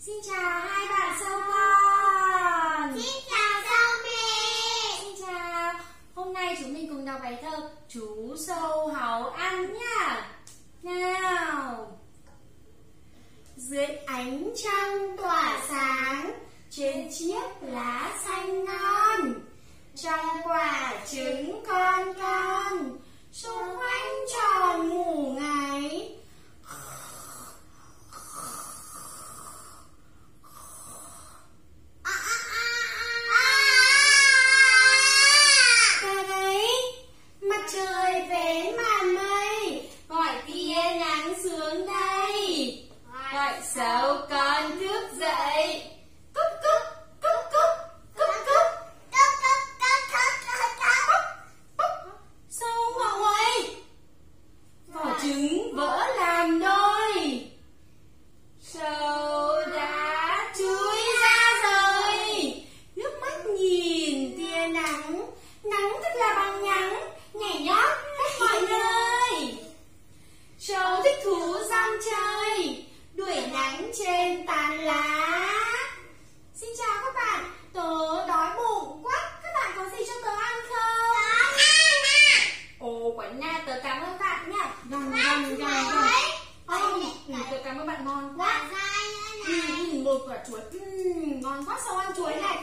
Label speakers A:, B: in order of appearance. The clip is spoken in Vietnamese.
A: Xin chào hai bạn sâu con.
B: Xin chào sâu mẹ.
A: Xin chào. Hôm nay chúng mình cùng đọc bài thơ Chú sâu háu ăn nhá. Nào. Dưới ánh trăng tỏa sáng, trên chiếc lá xanh non, trong quả trứng con, xung quanh tròn ngủ ngáy. Và đấy, mặt trời vén màn mây, gọi tia nắng xuống đây, gọi sâu con thức dậy. Cúc cúc, cúc cúc, cúc cúc. Sâu ngọ nguậy, vỏ trứng vỡ làm đôi, sâu đã chui ra rồi. Nước mắt nhìn tia nắng, nắng thật là bằng nhắng, nhảy nhót khắp mọi nơi. Sâu thích thú rong chơi, đuổi nắng trên tán lá. Xin chào các bạn, tớ đói bụng quá, các bạn có gì cho tớ ăn không? Ồ, quả na, tớ cảm ơn bạn nha. Ngon. Tớ cảm ơn bạn, ngon quá. Một quả chuối, ngon quá, sâu ăn chuối này.